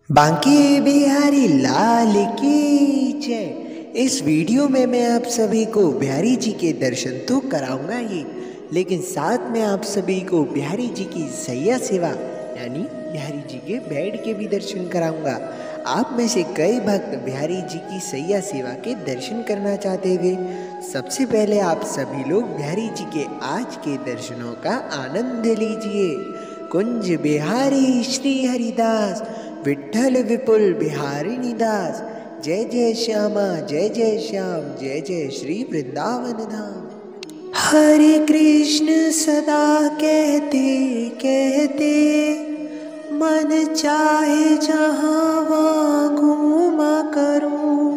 बांके बिहारी लाल की जय। इस वीडियो में मैं आप सभी को बिहारी जी के दर्शन तो कराऊंगा ही, लेकिन साथ में आप सभी को बिहारी जी की सैया सेवा यानी बिहारी जी के बेड के भी दर्शन कराऊंगा। आप में से कई भक्त बिहारी जी की सैया सेवा के दर्शन करना चाहते हुए सबसे पहले आप सभी लोग बिहारी जी के आज के दर्शनों का आनंद लीजिए। कुंज बिहारी श्री हरिदास विठ्ठल विपुल बिहारी दास, जय जय श्यामा जय जय श्याम, जय जय श्री वृंदावन धाम। हरे कृष्ण सदा कहते कहते, मन चाहे जहाँ वहाँ घूमा करूं।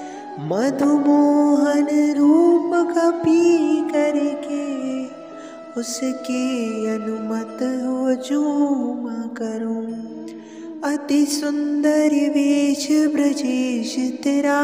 मधुमोहन रूप कपी करके, उसके अनुमत हो झूमा करूं। अति सुंदर वेश ब्रजेश तेरा,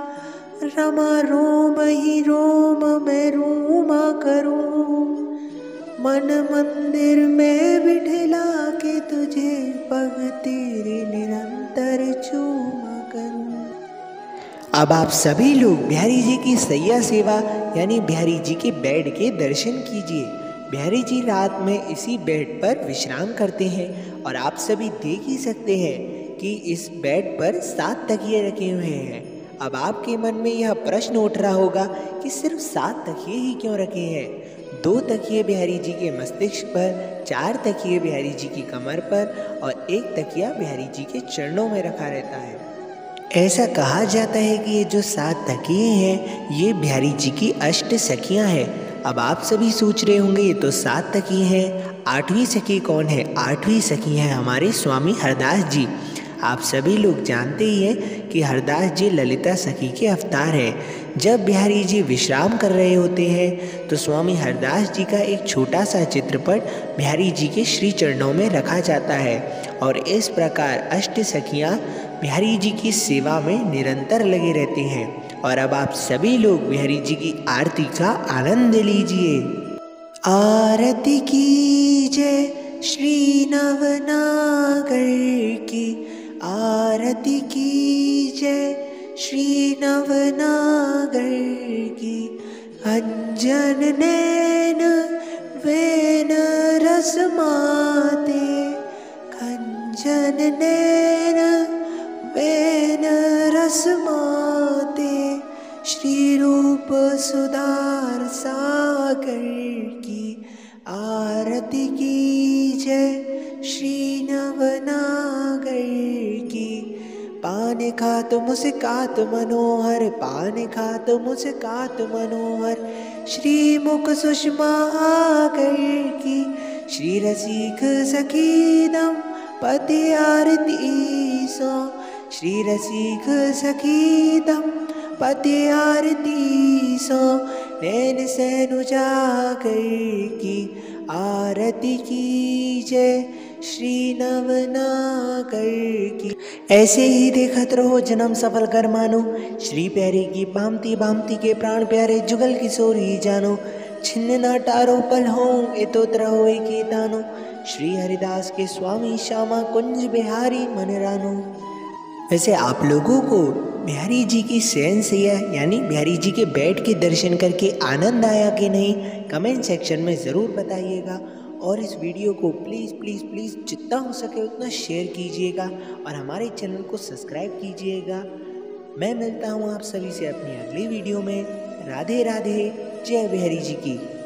रमा रोम ही रोम मैं रोमा करूं। मन मंदिर में बिठला के तुझे, पग तेरे निरंतर चूमा करूं। अब आप सभी लोग बिहारी जी की सैया सेवा यानी बिहारी जी के बेड के दर्शन कीजिए। बिहारी जी रात में इसी बेड पर विश्राम करते हैं और आप सभी देख ही सकते हैं कि इस बेड पर 7 तकिए रखे हुए हैं। अब आपके मन में यह प्रश्न उठ रहा होगा कि सिर्फ 7 तकिए ही क्यों रखे हैं। 2 तकिए बिहारी जी के मस्तिष्क पर, 4 तकिए बिहारी जी की कमर पर और 1 तकिया बिहारी जी के चरणों में रखा रहता है। ऐसा कहा जाता है कि ये जो 7 तकिए हैं ये बिहारी जी की अष्ट सखियां हैं। अब आप सभी सोच रहे होंगे ये तो 7 तकिए हैं, 8वीं सखी कौन है। 8वीं सखी है हमारे स्वामी हरदास जी। आप सभी लोग जानते ही हैं कि हरदास जी ललिता सखी के अवतार हैं। जब बिहारी जी विश्राम कर रहे होते हैं तो स्वामी हरदास जी का एक छोटा सा चित्रपट बिहारी जी के श्री चरणों में रखा जाता है और इस प्रकार अष्ट सखियाँ बिहारी जी की सेवा में निरंतर लगे रहते हैं। और अब आप सभी लोग बिहारी जी की आरती का आनंद लीजिए। आरती की जय श्री नवनागर की, आरती की जय श्री नवनागर की। अंजन नैन वेन रस माते, कंचन नैन वेन रस माते। श्री रूप सुधार सागर की, आरती की जय श्री नवनागर की। पान खात मुस्कात मनोहर, पान खात मुस्कात मनोहर। श्री मुख सुषमा आकर की, श्री रसिक सखीदम पति आरती सो। श्री रसिक सखीदम पति आरती सो। नैन सैन उजागर की, आरती की जय श्री नवनागर की। ऐसे ही देखत रहो जन्म सफल कर मानो, श्री प्यारे की भांति भांति के प्राण प्यारे जुगल किशोर ही जानो। छिन्न ना टारो पल हो ए तो रहो के तानो, श्री हरिदास के स्वामी श्यामा कुंज बिहारी मन रानो। वैसे आप लोगों को बिहारी जी की शयन सैया यानी बिहारी जी के बेड के दर्शन करके आनंद आया कि नहीं, कमेंट सेक्शन में ज़रूर बताइएगा। और इस वीडियो को प्लीज़ प्लीज़ प्लीज़ जितना हो सके उतना शेयर कीजिएगा और हमारे चैनल को सब्सक्राइब कीजिएगा। मैं मिलता हूँ आप सभी से अपनी अगली वीडियो में। राधे राधे, जय बिहारी जी की।